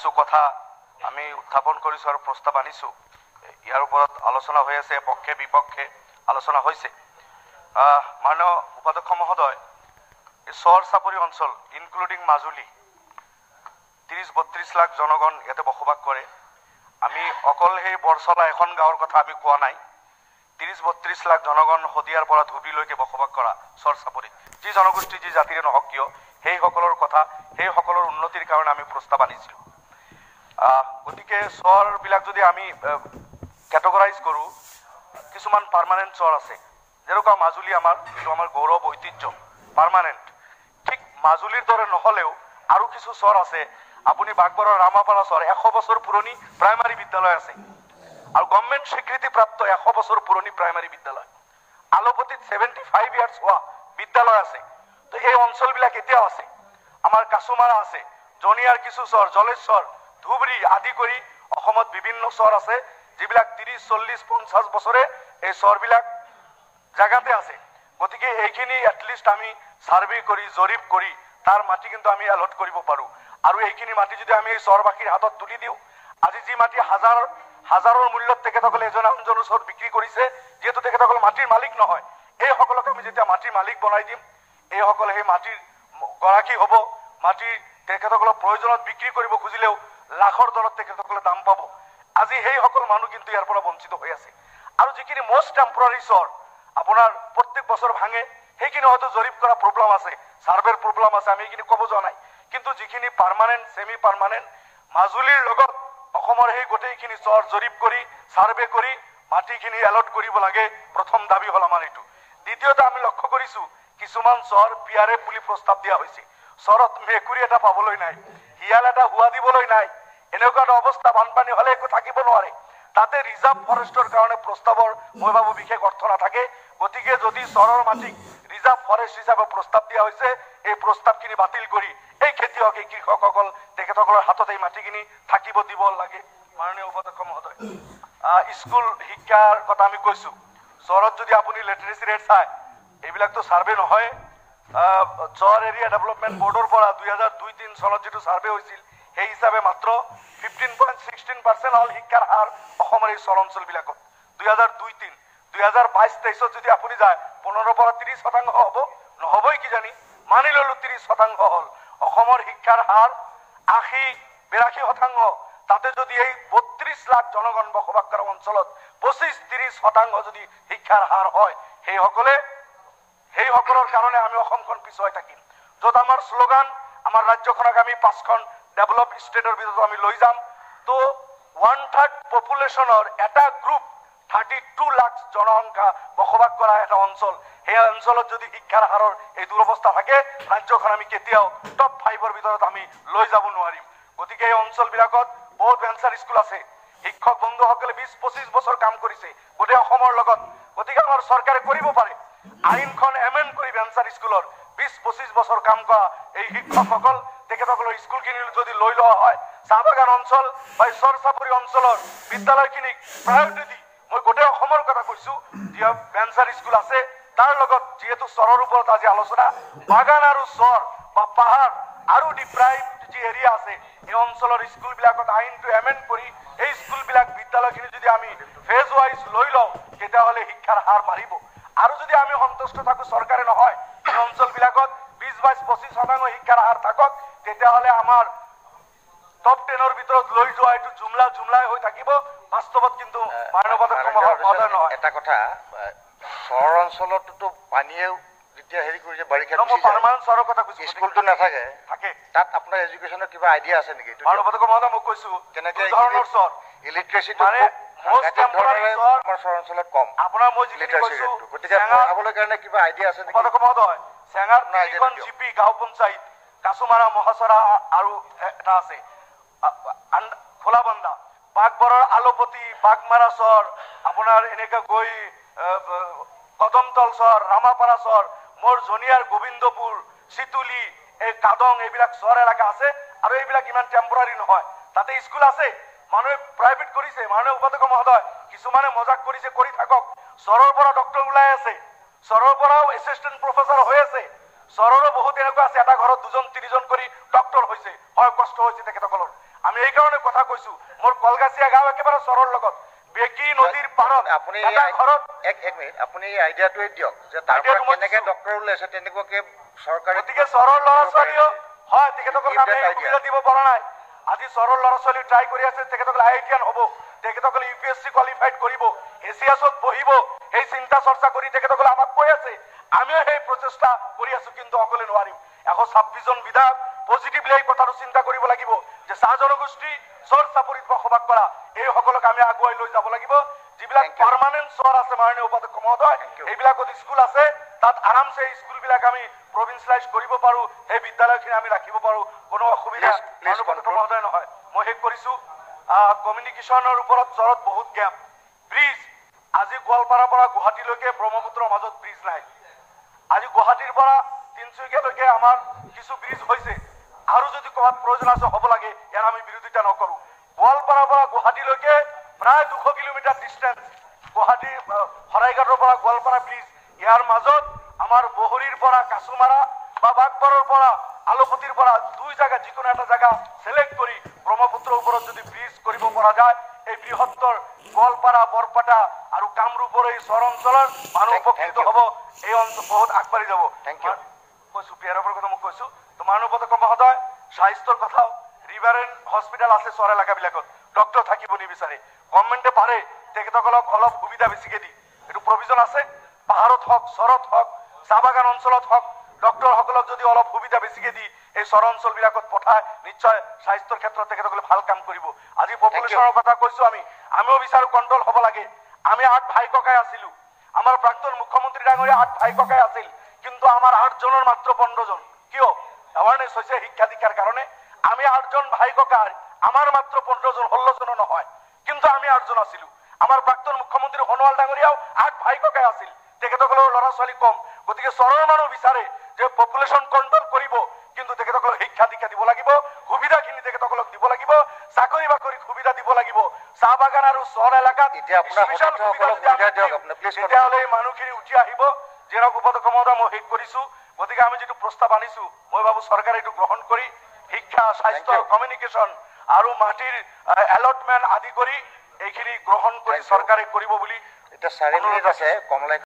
কিছু কথা আমি উত্থাপন কৰিছোঁ আৰু প্ৰস্তাৱ আনিছোঁ। ইয়াৰ ওপৰত আলোচনা হৈ আছে, পক্ষে বিপক্ষে আলোচনা হৈছে। মাননীয় উপাধ্যক্ষ মহোদয়, চৰ চাপৰি অঞ্চল ইনক্লুডিং মাজুলী 30-32 লাখ জনগণ ইয়াতে বসবাস কৰে। আমি অকল সেই বৰচলা এখন গাঁৱৰ কথা আমি কোৱা নাই। 30-32 লাখ জনগণ শদিয়াৰ পৰা ধুবুৰীলৈকে বসবাস কৰা চৰ চাপৰিত যি জনগোষ্ঠী যি জাতিৰে নহওক কিয় সেইসকলৰ কথা, সেইসকলৰ উন্নতিৰ কাৰণে আমি প্ৰস্তাৱ আনিছিলোঁ। গতিকে চৰবিলাক যদি আমি কেটেগৰাইজ কৰোঁ, কিছুমান পাৰ্মানেণ্ট চৰ আছে, যেনেকুৱা মাজুলী এইটো আমাৰ গৌৰৱ ঐতিহ্য পাৰ্মানেণ্ট। ঠিক মাজুলীৰ দৰে নহ'লেও আৰু কিছু চৰ আছে। আপুনি বাগবৰৰ ৰামাপাৰা চৰ 100 বছৰ পুৰণি প্ৰাইমাৰী বিদ্যালয় আছে আৰু গভৰ্ণমেণ্ট স্বীকৃতিপ্ৰাপ্ত 100 বছৰ পুৰণি প্ৰাইমাৰী বিদ্যালয়। আলপতিত 75 ইয়াৰ্ছ হোৱা বিদ্যালয় আছে। তো এই অঞ্চলবিলাক এতিয়াও আছে। আমাৰ কাছুমাৰা আছে, জনিয়াৰ কিছু চৰ, জলেশ্বৰ, ধুবুৰী আদি কৰি অসমত বিভিন্ন চৰ আছে যিবিলাক 30-40-50 বছৰে এই চৰবিলাক জাগাতে আছে। গতিকে এইখিনি এটলিষ্ট আমি সাৰ্ভে কৰি জৰীপ কৰি তাৰ মাটি কিন্তু আমি এলট কৰিব পাৰোঁ। আৰু এইখিনি মাটি যদি আমি এই চৰবাসীৰ হাতত তুলি দিওঁ, আজি যি মাটি হাজাৰৰ মূল্যত তেখেতসকলে এজন আনজনৰ ওচৰত বিক্ৰী কৰিছে, যিহেতু তেখেতসকল মাটিৰ মালিক নহয়, এইসকলক আমি যেতিয়া মাটিৰ মালিক বনাই দিম, এইসকলে সেই মাটিৰ গৰাকী হ'ব। মাটিৰ তেখেতসকলক প্ৰয়োজনত বিক্ৰী কৰিব খুজিলেও লাখৰ দৰত তেখেতসকলে দাম পাব। আজি সেইসকল মানুহ কিন্তু ইয়াৰ পৰা বঞ্চিত হৈ আছে। আৰু যিখিনি মষ্ট টেম্পৰাৰী চৰ আপোনাৰ প্ৰত্যেক বছৰ ভাঙে, সেইখিনি হয়তো জৰীপ কৰা প্ৰব্লেম আছে, সাৰ্ভেৰ প্ৰব্লেম আছে, আমি এইখিনি ক'ব যোৱা নাই। কিন্তু যিখিনি পাৰ্মানেণ্ট, ছেমি পাৰ্মানেণ্ট, মাজুলীৰ লগত অসমৰ সেই গোটেইখিনি চৰ জৰীপ কৰি সাৰ্ভে কৰি মাটিখিনি এলট কৰিব লাগে। প্ৰথম দাবী হ'ল আমাৰ এইটো। দ্বিতীয়তে আমি লক্ষ্য কৰিছোঁ কিছুমান চৰ PRF বুলি প্ৰস্তাৱ দিয়া হৈছে। চৰত মেকুৰী এটা পাবলৈ নাই, শিয়াল এটা হুৱা দিবলৈ নাই, এনেকুৱা এটা অৱস্থা। বানপানী হ'লে একো থাকিব নোৱাৰে। তাতে ৰিজাৰ্ভ ফৰেষ্টৰ কাৰণে প্ৰস্তাৱৰ মই ভাবোঁ বিশেষ অৰ্থ নাথাকে। গতিকে যদি চৰৰ মাটিক ৰিজাৰ্ভ ফৰেষ্ট হিচাপে প্ৰস্তাৱ দিয়া হৈছে, এই প্ৰস্তাৱখিনি বাতিল কৰি এই খেতিয়ক, এই কৃষকসকল তেখেতসকলৰ হাতত এই মাটিখিনি থাকিব দিব লাগে। মাননীয় উপাধ্যক্ষ মহোদয়, স্কুল শিক্ষাৰ কথা আমি কৈছোঁ। চহৰত যদি আপুনি লিটাৰেচি ৰেট চায়, এইবিলাকতো ছাৰ্ভে নহয়। চহৰ এৰিয়া ডেভেলপমেণ্ট বৰ্ডৰ পৰা 2002-03 চনত যিটো ছাৰ্ভে হৈছিল, সেই হিচাপে মাত্ৰ 15.16% হ'ল শিক্ষাৰ হাৰ অসমৰ এই চৰ অঞ্চলবিলাকত। 2002-03 2022-23 যদি আপুনি যায় 15 পৰা 30% হ'ব, নহ'বই কিজানি, মানি ল'লোঁ 30% হ'ল। অসমৰ শিক্ষাৰ হাৰ 80-82%। তাতে যদি এই 32 লাখ জনগণ বসবাস কৰা অঞ্চলত 25-30% যদি শিক্ষাৰ হাৰ হয়, সেইসকলৰ কাৰণে আমি অসমখন পিছুৱাই থাকিম। য'ত আমাৰ শ্লোগান, আমাৰ ৰাজ্যখনক আমি 5খন ডেভেলপ ষ্টেটৰ ভিতৰত আমি লৈ যাম। তো 1/3 পপুলেশ্যনৰ এটা গ্ৰুপ 32 লাখ জনসংখ্যা বসবাস কৰা এটা অঞ্চল, সেই অঞ্চলত যদি শিক্ষাৰ হাৰৰ এই দুৰৱস্থা থাকে, ৰাজ্যখন আমি কেতিয়াও টপ 5ৰ ভিতৰত আমি লৈ যাব নোৱাৰিম। গতিকে এই অঞ্চলবিলাকত বহুত ভেঞ্চাৰ স্কুল আছে। শিক্ষক বন্ধুসকলে 20-25 বছৰ কাম কৰিছে গোটেই অসমৰ লগত। গতিকে আমাৰ চৰকাৰে কৰিব পাৰে, আইনখন এমেণ্ড কৰি ভেঞ্চাৰ স্কুলৰ 20-25 বছৰ কাম কৰা এই শিক্ষকসকল তেখেতসকলৰ স্কুলখিনি যদি লৈ লোৱা হয়, চাহ বাগান অঞ্চল বা চৰ চাপৰি অঞ্চলৰ বিদ্যালয়খিনিক প্ৰায়ৰিটি দি, মই গোটেই অসমৰ কথা কৈছোঁ, যি ভেঞ্চাৰ স্কুল আছে তাৰ লগত, যিহেতু চৰৰ ওপৰত আজি আলোচনা, বাগান আৰু চৰ বা পাহাৰ আৰু ডিপ্ৰাইভ যি এৰিয়া আছে, এই অঞ্চলৰ স্কুলবিলাকত আইনটো এমেণ্ড কৰি এই স্কুলবিলাক বিদ্যালয়খিনি যদি আমি ফেজ ৱাইজ লৈ লওঁ, তেতিয়াহ'লে শিক্ষাৰ হাৰ বাঢ়িব। আৰু যদি আমি সন্তুষ্ট থাকোঁ, চৰকাৰে নহয়, এই অঞ্চলবিলাকত 20-22-25% শিক্ষাৰ হাৰ থাকক, তেতিয়াহ'লে আমাৰ টপ 10ৰ ভিতৰত লৈ যোৱা এইটো জুমলাই হৈ থাকিব। বাস্তৱত কিন্তু নহয়। এটা কথা, চহৰ অঞ্চলততো পানীয়ে যেতিয়া হেৰি কৰিছে, বাৰিষা চহৰৰ কথা কৈছোঁ, স্কুলটো নাথাকে, তাত আপোনাৰ এডুকেশ্যনৰ কিবা আইডিয়া আছে নেকি? মই কৈছোঁ কেনেকে চৰ ইলিটাৰেচিটো আমাৰ চহৰ অঞ্চলত কম, আপোনাৰ মই লিটাৰেচি ৰেটটো, গতিকে পঢ়াবলৈ কাৰণে কিবা আইডিয়া আছে নেকি? মহোদয়, চেঙাৰ 3খন জিপি গাঁও পঞ্চায়ত, কাছুমাৰা, মহাচৰা আৰু এটা আছে খোলাবান্ধা, বাগবৰৰ আলপতি, বাগমাৰা চৰ, আপোনাৰ এনেকৈ গৈ কদমতল চৰ, ৰামাপাৰা চৰ, মোৰ জনিয়াৰ গোবিন্দপুৰ, চিতুলি, এই কাদং, এইবিলাক চৰ এলেকা আছে। আৰু এইবিলাক ইমান টেম্পৰাৰী নহয়, তাতে স্কুল আছে, মানুহে প্ৰাইভেট কৰিছে। মাননীয় উপাধ্যক্ষ মহোদয়, কিছুমানে মজাক কৰিছে, কৰি থাকক। চৰৰ পৰা ডক্টৰ ওলাই আছে, চৰৰ পৰাও এছিষ্টেণ্ট প্ৰফেচৰ হৈ আছে, চৰৰো বহুত এনেকুৱা আছে, এটা ঘৰত 2-3জন কৰি ডক্টৰ হৈছে, হয় কষ্ট হৈছে তেখেতসকলৰ। আমি এই কাৰণে কথা কৈছো মোৰ কলগাছিয়া গাঁও একেবাৰে চৰৰ লগত বেকি নদীৰ পাৰত আপুনি এটা ঘৰত এক মিনিট আপুনি এই আইডিয়াটোৱে দিয়ক যে তাৰ পৰা কেনেকৈ ডক্টৰ ওলাইছে তেনেকুৱাকৈ চৰকাৰী গতিকে চৰৰ ল'ৰা ছোৱালীও হয় তেখেতসকলক আমি সুবিধা দিব পৰা নাই আজি চৰৰ ল'ৰা ছোৱালী ট্ৰাই কৰি আছে তেখেতসকল আইআইটিয়ান হ'ব তেখেতসকলে ইউপিএসসি কোৱালিফাইড কৰিব এছিয়াছত বহিব এই চিন্তা চৰ্চা কৰি তেখেতসকলে আমাক কৈ আছে আমিও সেই প্ৰচেষ্টা কৰি আছো কিন্তু অকলে নোৱাৰিম 126 জন বিধায়ক পজিটিভলি এই কথাটো চিন্তা কৰিব লাগিব যে চাহ জনগোষ্ঠী চৰ চাপৰিত বসবাস কৰা এই সকলক আমি আগুৱাই লৈ যাব লাগিব যিবিলাক পাৰ্মানেন্ট চৰ আছে মাননীয় উপাধ্যক্ষ মহোদয় এইবিলাকত স্কুল আছে তাত আৰামছে স্কুলবিলাক আমি প্ৰভিন্সিয়েলাইজ কৰিব পাৰো এই বিদ্যালয়খিনি আমি ৰাখিব পাৰো কোনো অসুবিধা মহোদয় নহয় মই শেষ কৰিছো কমিউনিকেশ্যনৰ ওপৰত চৰত বহুত গেপ ব্ৰিজ আজি গোৱালপাৰাৰ পৰা গুৱাহাটীলৈকে ব্ৰহ্মপুত্ৰৰ মাজত ব্ৰিজ নাই আজি গুৱাহাটীৰ পৰা তিনচুকীয়ালৈকে আমাৰ কিছু ব্ৰিজ হৈছে আৰু যদি ক'ৰবাত প্ৰয়োজন আছে হ'ব লাগে ইয়াৰ আমি বিৰোধিতা নকৰো গোৱালপাৰাৰ পৰা গুৱাহাটীলৈকে প্ৰায় 200 কিলোমিটাৰ ডিষ্টেন্স গুৱাহাটী শৰাইঘাটৰ পৰা গোৱালপাৰা ব্ৰিজ ইয়াৰ মাজত আমাৰ বহৰীৰ পৰা কাছুমাৰা বা বাগবাৰৰ পৰা আলুপতিৰ পৰা দুই জায়গা যিকোনো এটা জায়গা সিলেক্ট কৰি ব্ৰহ্মপুত্ৰৰ ওপৰত যদি ব্ৰিজ কৰিব পৰা যায় এই বৃহত্তৰ গোৱালপাৰা বৰপাটা আৰু কামৰূপৰ এই চৰ অঞ্চলৰ মানুহ উপকৃত হ'ব এই অঞ্চল বহুত আগবাঢ়ি যাব কৈছো পিয়াৰৰ কথা মই কৈছো তো মাননীয় উপাধ্যক্ষ মহোদয় স্বাস্থ্যৰ কথাও ৰিভাৰেণ্ট হস্পিটেল আছে চৰ এলেকাবিলাকত ডক্টৰ থাকিব নিবিচাৰে গভৰ্ণমেণ্টে পাৰে তেখেতসকলক অলপ সুবিধা বেছিকে দি এইটো প্ৰভিজন আছে পাহাৰত হওক চৰত হওক চাহ বাগান অঞ্চলত হওক ডক্টৰসকলক যদি অলপ সুবিধা বেছিকে দি এই চৰ অঞ্চলবিলাকত পঠায় নিশ্চয় স্বাস্থ্যৰ ক্ষেত্ৰত তেখেতসকলে ভাল কাম কৰিব আজি পপুলেশ্যনৰ কথা কৈছো আমিও বিচাৰো কণ্ট্ৰল হ'ব লাগে আমি 8 ভাই ককাই আছিলো আমাৰ প্ৰাক্তন মুখ্যমন্ত্ৰী ডাঙৰীয়া 8 ভাই ককাই আছিল কিন্তু আমাৰ 8 জনৰ মাত্ৰ 15 জন কিয় এৱাৰনেছ হৈছে শিক্ষা দীক্ষাৰ কাৰণে আমি 8 জন ভাই ককাই আমাৰ মাত্ৰ 15 জন 16 জন নহয় কিন্তু আমি 8 জন আছিলো আমাৰ প্ৰাক্তন মুখ্যমন্ত্ৰী সোণোৱাল ডাঙৰীয়াও 8 ভাই ককাই আছিল তেখেতসকলৰ ল'ৰা ছোৱালী কম গতিকে চৰৰ মানুহ বিচাৰে যে পপুলেশ্যন কণ্ট্ৰল কৰিব কিন্তু তেখেতসকলক শিক্ষা দীক্ষা দিব লাগিব সুবিধাখিনি তেখেতসকলক দিব লাগিব চাকৰি বাকৰি সুবিধা দিব লাগিব চাহ বাগান আৰু চৰ এলেকাত তেতিয়াহ'লে এই মানুহখিনি উঠি আহিব যেনেক উপাধ্যক্ষ মহোদয় মই শেষ কৰিছো গতিকে আমি যিটো প্ৰস্তাৱ আনিছো মই ভাবো চৰকাৰে এইটো গ্ৰহণ কৰি শিক্ষা স্বাস্থ্য কমিউনিকেশ্যন আৰু মাটিৰ এলটমেণ্ট আদি কৰি এইখিনি গ্ৰহণ কৰি চৰকাৰে কৰিব বুলি এতিয়া 4 মিনিট আছে কমলাই